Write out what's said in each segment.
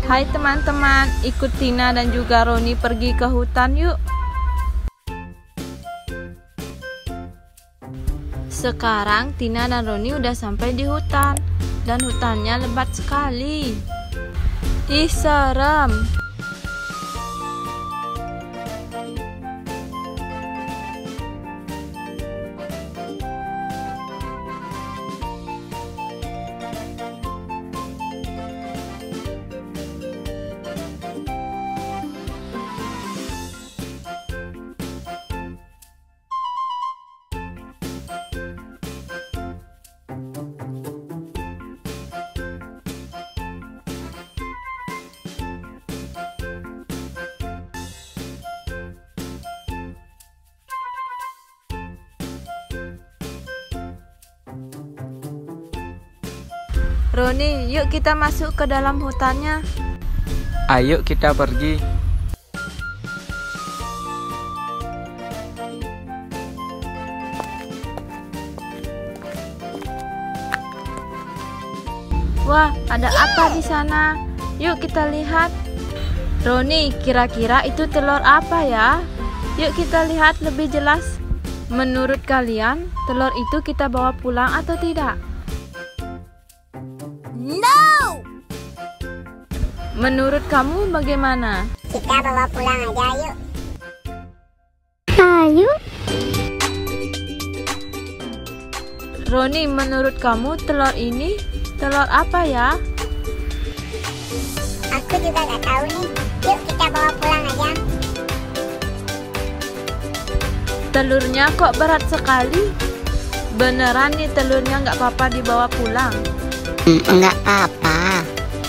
Hai teman-teman, ikut Tina dan juga Roni pergi ke hutan yuk. Sekarang Tina dan Roni udah sampai di hutan. Dan hutannya lebat sekali. Ih, serem. Roni, yuk kita masuk ke dalam hutannya. Ayo kita pergi. Wah, ada apa di sana? Yuk kita lihat. Roni, kira-kira itu telur apa ya? Yuk kita lihat lebih jelas. Menurut kalian, telur itu kita bawa pulang atau tidak? No! Menurut kamu bagaimana? Kita bawa pulang aja yuk. Ayo. Roni, menurut kamu telur ini telur apa ya? Aku juga gak tahu nih. Yuk kita bawa pulang aja. Telurnya kok berat sekali? Beneran nih telurnya nggak apa-apa dibawa pulang? Enggak apa-apa.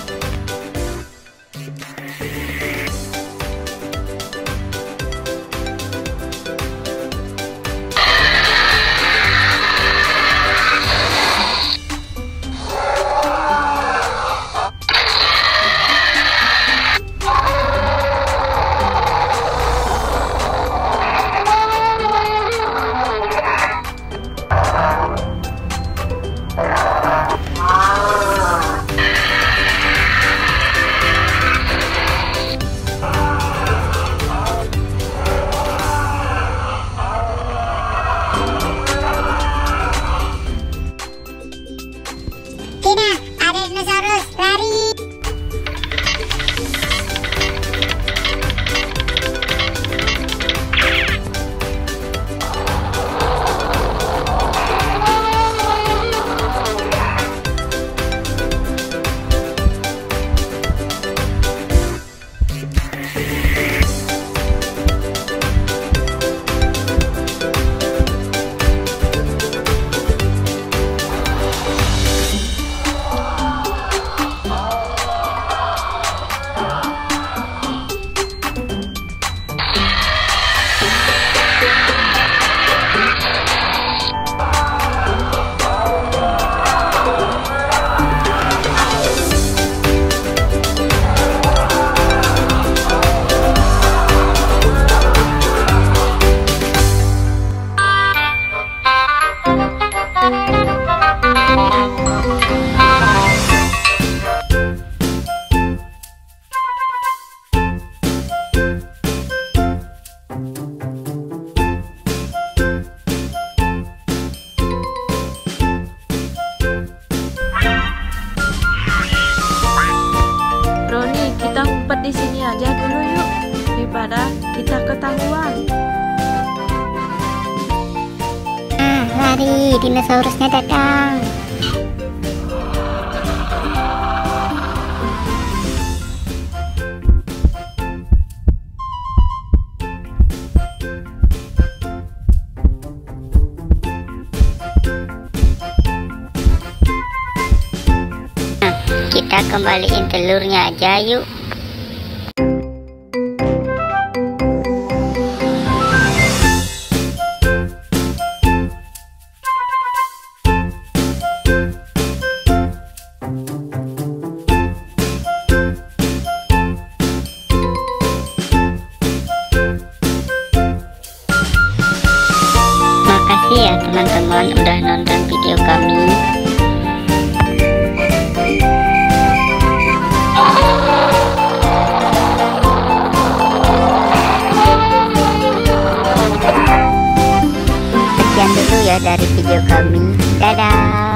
Tina, ada dinosaurus, lari. Roni, kita ngumpet di sini aja dulu yuk, daripada kita ketahuan. Lari, dinosaurusnya datang. Kita kembaliin telurnya aja yuk. Makasih ya teman-teman udah nonton video kami. dari video kami. Dadah.